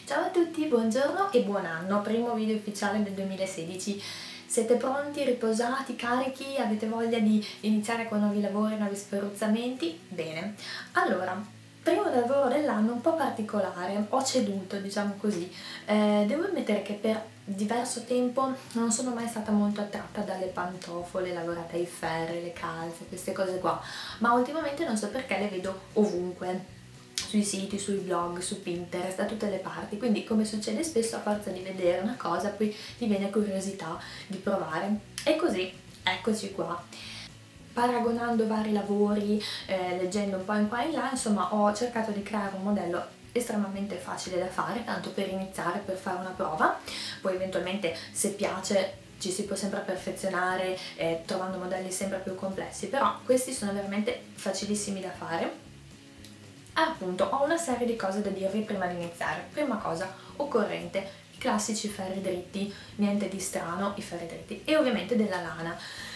Ciao a tutti, buongiorno e buon anno, primo video ufficiale del 2016. Siete pronti, riposati, carichi? Avete voglia di iniziare con nuovi lavori, nuovi sferruzzamenti? Bene, allora, primo lavoro dell'anno un po' particolare, ho ceduto, diciamo così. Devo ammettere che per diverso tempo non sono mai stata molto attratta dalle pantofole lavorate ai ferri, le calze, queste cose qua, ma ultimamente non so perché le vedo ovunque. Sui siti, sui blog, su Pinterest, da tutte le parti, quindi come succede spesso a forza di vedere una cosa poi ti viene curiosità di provare e così eccoci qua. Paragonando vari lavori, leggendo un po' in qua e in là, insomma ho cercato di creare un modello estremamente facile da fare, tanto per iniziare, per fare una prova, poi eventualmente se piace ci si può sempre perfezionare trovando modelli sempre più complessi, però questi sono veramente facilissimi da fare. Appunto, ho una serie di cose da dirvi prima di iniziare. Prima cosa, occorrente, i classici ferri dritti, niente di strano, i ferri dritti, e ovviamente della lana.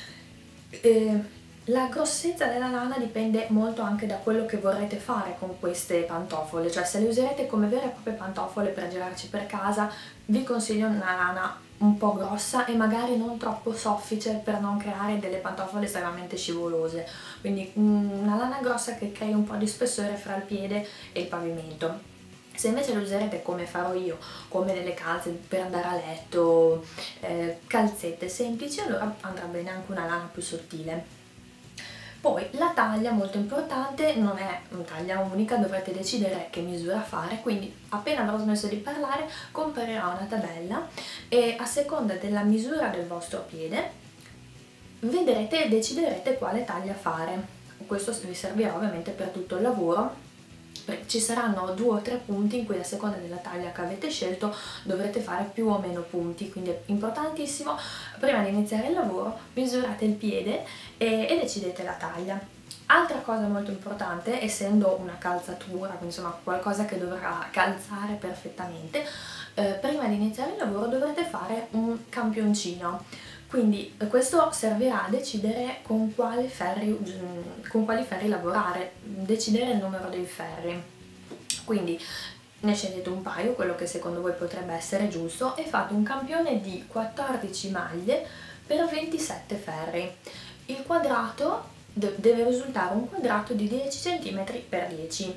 La grossezza della lana dipende molto anche da quello che vorrete fare con queste pantofole, cioè se le userete come vere e proprie pantofole per girarci per casa, vi consiglio una lana un po' grossa e magari non troppo soffice per non creare delle pantofole estremamente scivolose, quindi una lana grossa che crei un po' di spessore fra il piede e il pavimento. Se invece lo userete come farò io, come delle calze per andare a letto, calzette semplici, allora andrà bene anche una lana più sottile. Poi la taglia, molto importante, non è una taglia unica, dovrete decidere che misura fare, quindi appena avrò smesso di parlare comparirò una tabella e a seconda della misura del vostro piede vedrete e deciderete quale taglia fare. Questo vi servirà ovviamente per tutto il lavoro. Ci saranno 2 o 3 punti in cui a seconda della taglia che avete scelto dovrete fare più o meno punti, quindi è importantissimo prima di iniziare il lavoro misurate il piede e decidete la taglia. Altra cosa molto importante, essendo una calzatura, quindi insomma qualcosa che dovrà calzare perfettamente, prima di iniziare il lavoro dovrete fare un campioncino. Quindi questo servirà a decidere con quali ferri lavorare, decidere il numero dei ferri. Quindi ne scegliete un paio, quello che secondo voi potrebbe essere giusto, e fate un campione di 14 maglie per 27 ferri. Il quadrato deve risultare un quadrato di 10 cm x 10.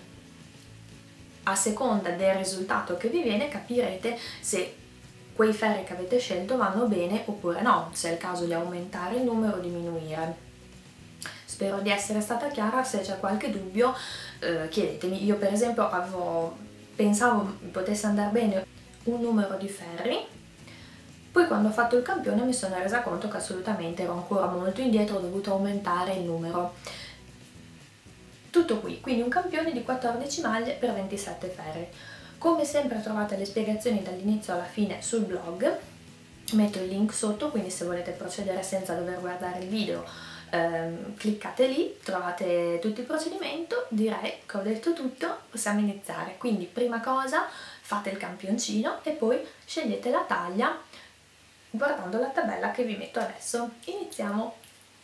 A seconda del risultato che vi viene capirete se quei ferri che avete scelto vanno bene oppure no, se è il caso di aumentare il numero o diminuire. Spero di essere stata chiara, se c'è qualche dubbio chiedetemi. Io per esempio pensavo potesse andare bene un numero di ferri, poi quando ho fatto il campione mi sono resa conto che assolutamente ero ancora molto indietro, ho dovuto aumentare il numero. Tutto qui, quindi un campione di 14 maglie per 27 ferri. Come sempre trovate le spiegazioni dall'inizio alla fine sul blog, metto il link sotto, quindi se volete procedere senza dover guardare il video cliccate lì, trovate tutto il procedimento. Direi che ho detto tutto, possiamo iniziare. Quindi prima cosa fate il campioncino e poi scegliete la taglia guardando la tabella che vi metto adesso. Iniziamo!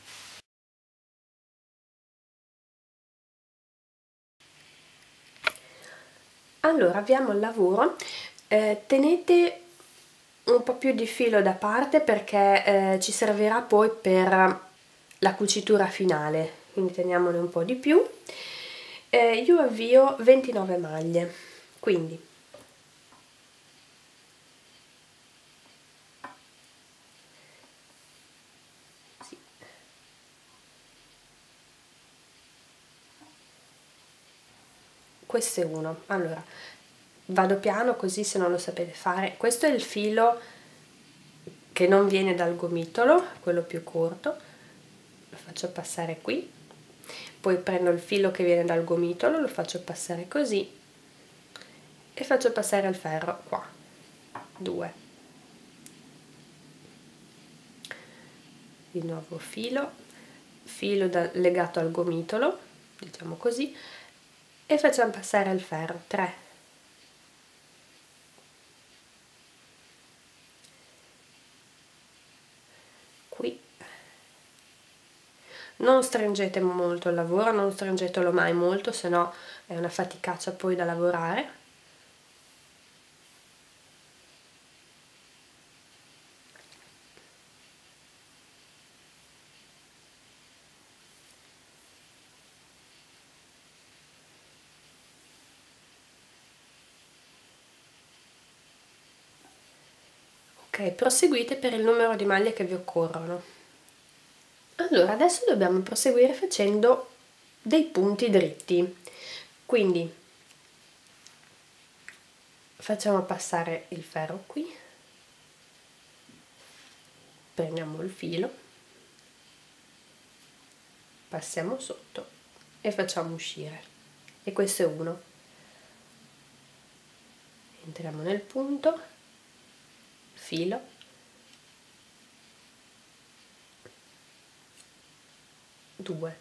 Allora, avviamo il lavoro. Tenete un po' più di filo da parte perché ci servirà poi per la cucitura finale, quindi teniamone un po' di più. Io avvio 29 maglie, quindi sì. Questo è uno. Allora vado piano così se non lo sapete fare. Questo è il filo che non viene dal gomitolo, quello più corto, lo faccio passare qui, poi prendo il filo che viene dal gomitolo, lo faccio passare così e faccio passare il ferro qua, 2, di nuovo filo legato al gomitolo, diciamo così, e facciamo passare il ferro, 3, qui. Non stringete molto il lavoro, non stringetelo mai molto, se no è una faticaccia poi da lavorare. Ok, proseguite per il numero di maglie che vi occorrono. Allora, adesso dobbiamo proseguire facendo dei punti dritti, quindi facciamo passare il ferro qui, prendiamo il filo, passiamo sotto e facciamo uscire, e questo è uno. Entriamo nel punto, filo, due,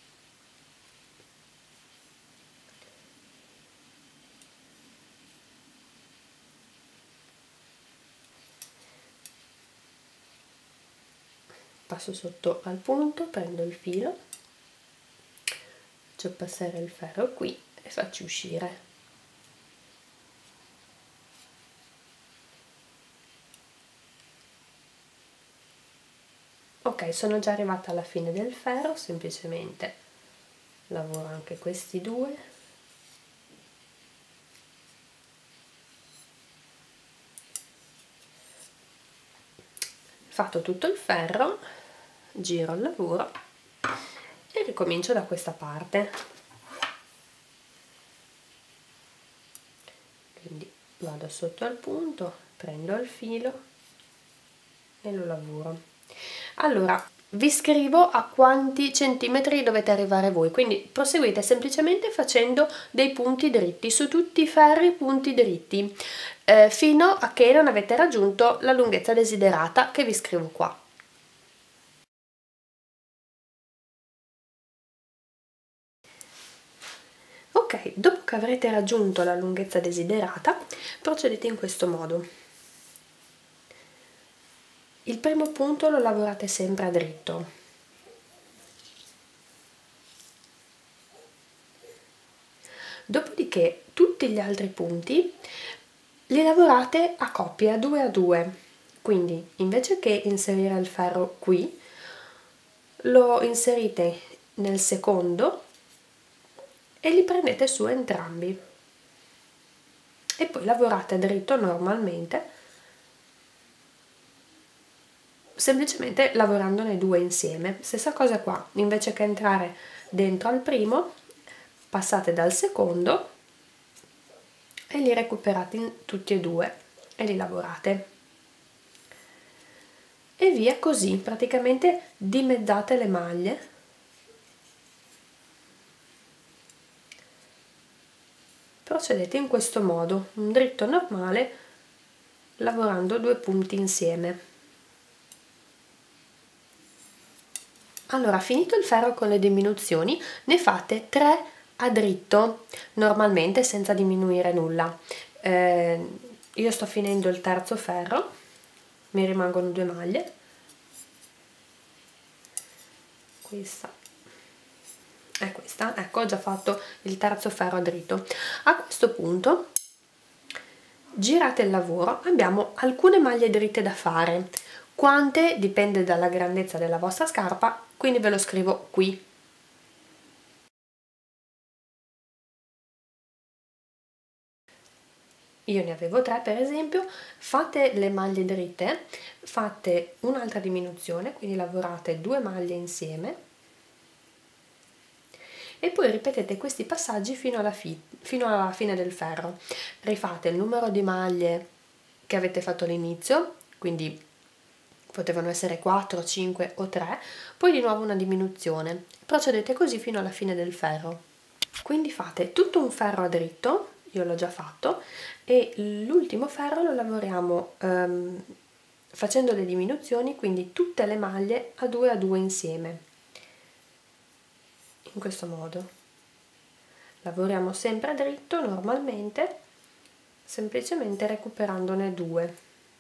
passo sotto al punto, prendo il filo, faccio passare il ferro qui e faccio uscire. Ok, sono già arrivata alla fine del ferro, semplicemente lavoro anche questi due, fatto tutto il ferro, giro il lavoro e ricomincio da questa parte. Quindi vado sotto al punto, prendo il filo e lo lavoro. Allora, vi scrivo a quanti centimetri dovete arrivare voi, quindi proseguite semplicemente facendo dei punti dritti su tutti i ferri, punti dritti, fino a che non avete raggiunto la lunghezza desiderata che vi scrivo qua. Ok, dopo che avrete raggiunto la lunghezza desiderata, procedete in questo modo. Il primo punto lo lavorate sempre a dritto. Dopodiché tutti gli altri punti li lavorate a coppie, a 2, quindi invece che inserire il ferro qui, lo inserite nel secondo e li prendete su entrambi e poi lavorate a dritto normalmente, semplicemente lavorandone due insieme. Stessa cosa qua, invece che entrare dentro al primo, passate dal secondo e li recuperate tutti e due e li lavorate. E via così, praticamente dimezzate le maglie procedete in questo modo, un dritto normale lavorando due punti insieme. Allora, finito il ferro con le diminuzioni, ne fate 3 a dritto normalmente senza diminuire nulla. Io sto finendo il terzo ferro, mi rimangono 2 maglie, questa è questa, ecco, ho già fatto il terzo ferro a dritto. A questo punto girate il lavoro, abbiamo alcune maglie dritte da fare. Quante dipende dalla grandezza della vostra scarpa, quindi ve lo scrivo qui. Io ne avevo 3 per esempio. Fate le maglie dritte, fate un'altra diminuzione, quindi lavorate 2 maglie insieme e poi ripetete questi passaggi fino alla fine del ferro. Rifate il numero di maglie che avete fatto all'inizio, quindi potevano essere 4, 5 o 3, poi di nuovo una diminuzione. Procedete così fino alla fine del ferro. Quindi fate tutto un ferro a dritto, io l'ho già fatto, e l'ultimo ferro lo lavoriamo facendo le diminuzioni, quindi tutte le maglie a 2 insieme. In questo modo lavoriamo sempre a dritto normalmente, semplicemente recuperandone 2.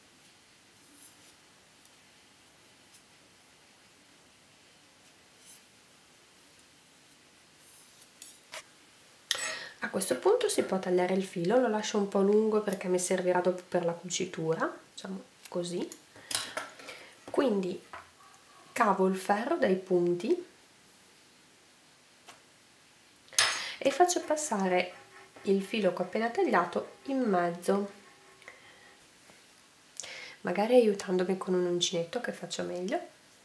A questo punto si può tagliare il filo, lo lascio un po' lungo perché mi servirà dopo per la cucitura, facciamo così. Quindi cavo il ferro dai punti e faccio passare il filo che ho appena tagliato in mezzo. magari aiutandomi con un uncinetto che faccio meglio.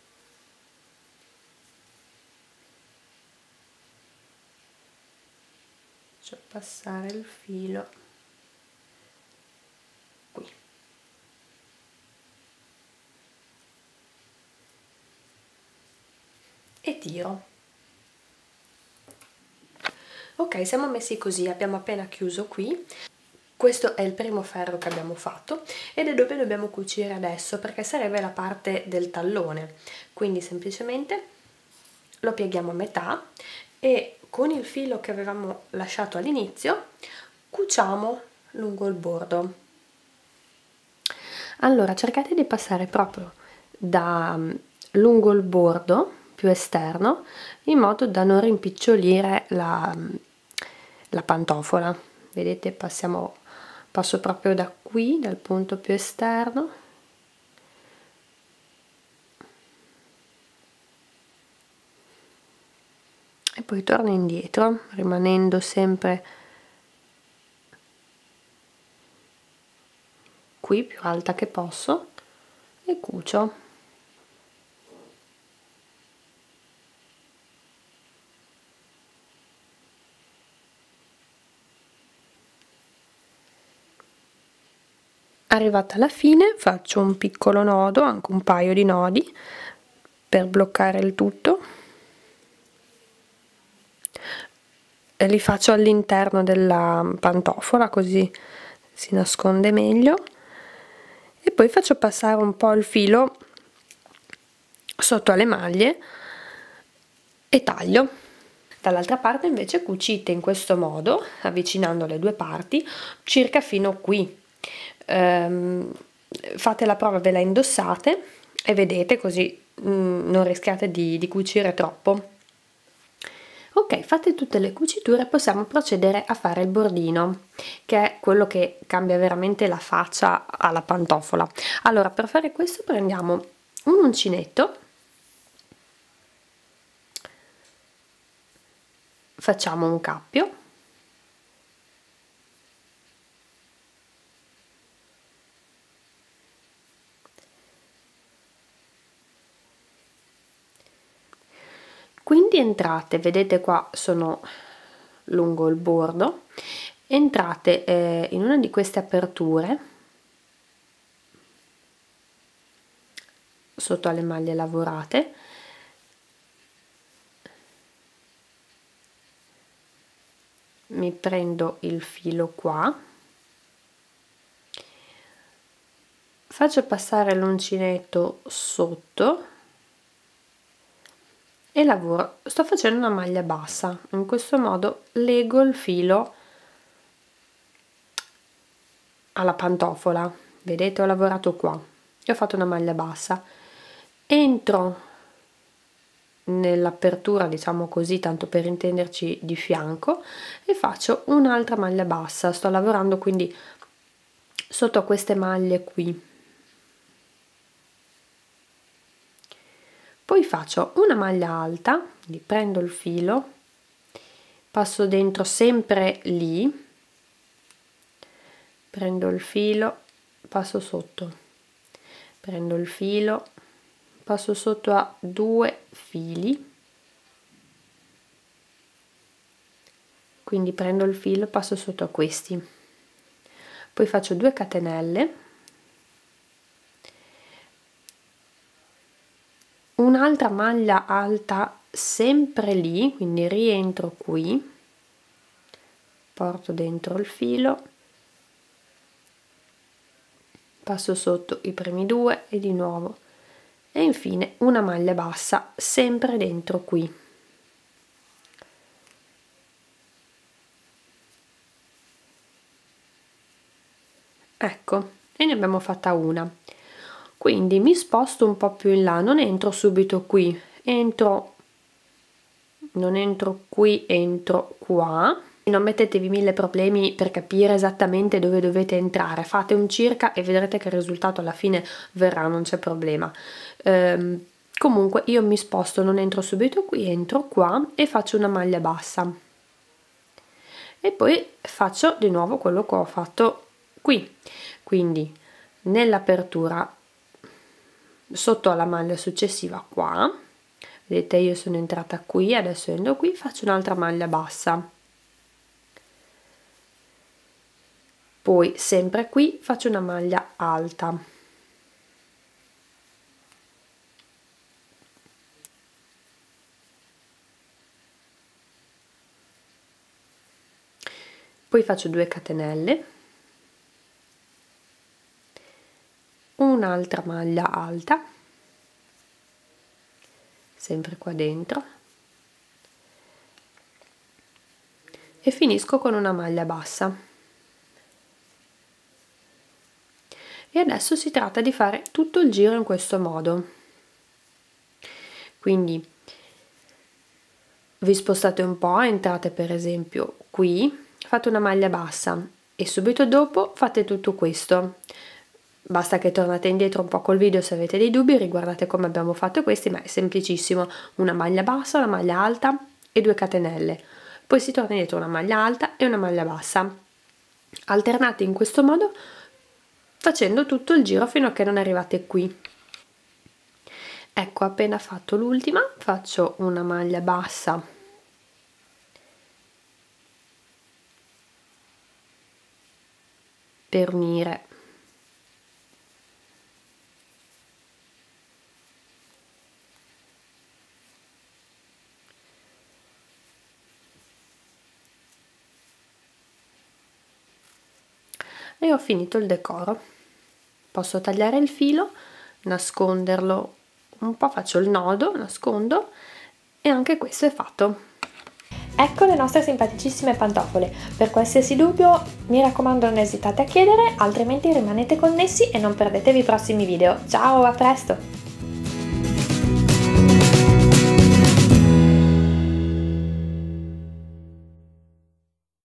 Faccio passare il filo qui. E tiro. Ok, siamo messi così, abbiamo appena chiuso qui. Questo è il primo ferro che abbiamo fatto ed è dove dobbiamo cucire adesso, perché sarebbe la parte del tallone. Quindi semplicemente lo pieghiamo a metà e con il filo che avevamo lasciato all'inizio cuciamo lungo il bordo. Allora cercate di passare proprio da lungo il bordo più esterno, in modo da non rimpicciolire la pantofola. Vedete, passo proprio da qui, dal punto più esterno, e poi torno indietro, rimanendo sempre qui più alta che posso, e cucio. Arrivata alla fine faccio un piccolo nodo, anche un paio di nodi, per bloccare il tutto, e li faccio all'interno della pantofola, così si nasconde meglio, e poi faccio passare un po' il filo sotto alle maglie e taglio. Dall'altra parte invece cucite in questo modo, avvicinando le due parti circa fino qui. Fate la prova, ve la indossate e vedete, così non rischiate di cucire troppo. Ok, fatte tutte le cuciture, possiamo procedere a fare il bordino, che è quello che cambia veramente la faccia alla pantofola. Allora, per fare questo prendiamo un uncinetto, facciamo un cappio, quindi entrate, vedete qua sono lungo il bordo, entrate in una di queste aperture sotto alle maglie lavorate, mi prendo il filo qua, faccio passare l'uncinetto sotto e lavoro. Sto facendo una maglia bassa, in questo modo lego il filo alla pantofola. Vedete, ho lavorato qua e ho fatto una maglia bassa, entro nell'apertura, diciamo così, tanto per intenderci, di fianco, e faccio un'altra maglia bassa. Sto lavorando quindi sotto a queste maglie qui. Poi faccio una maglia alta, quindi prendo il filo, passo dentro sempre lì, prendo il filo, passo sotto, prendo il filo, passo sotto a due fili, quindi prendo il filo, passo sotto a questi, poi faccio 2 catenelle, un'altra maglia alta sempre lì, quindi rientro qui, porto dentro il filo, passo sotto i primi 2 e di nuovo, e infine una maglia bassa sempre dentro qui. Ecco, e ne abbiamo fatta una. Quindi mi sposto un po' più in là, non entro subito qui, non entro qui, entro qua. Non mettetevi 1000 problemi per capire esattamente dove dovete entrare, fate un circa e vedrete che il risultato alla fine verrà, non c'è problema. Comunque io mi sposto, non entro subito qui, entro qua e faccio una maglia bassa e poi faccio di nuovo quello che ho fatto qui, quindi nell'apertura sotto alla maglia successiva qua, vedete io sono entrata qui, adesso entro qui, faccio un'altra maglia bassa, poi sempre qui faccio una maglia alta, poi faccio 2 catenelle, un'altra maglia alta, sempre qua dentro, e finisco con una maglia bassa. E adesso si tratta di fare tutto il giro in questo modo, quindi vi spostate un po', entrate per esempio qui, fate una maglia bassa e subito dopo fate tutto questo. Basta che tornate indietro un po' col video se avete dei dubbi, riguardate come abbiamo fatto questi, ma è semplicissimo: una maglia bassa, una maglia alta e 2 catenelle, poi si torna indietro, una maglia alta e una maglia bassa, alternate in questo modo facendo tutto il giro fino a che non arrivate qui. Ecco, appena fatto l'ultima faccio una maglia bassa per unire e ho finito il decoro. Posso tagliare il filo, nasconderlo un po', faccio il nodo, nascondo e anche questo è fatto. Ecco le nostre simpaticissime pantofole. Per qualsiasi dubbio mi raccomando non esitate a chiedere, altrimenti rimanete connessi e non perdetevi i prossimi video. Ciao, a presto!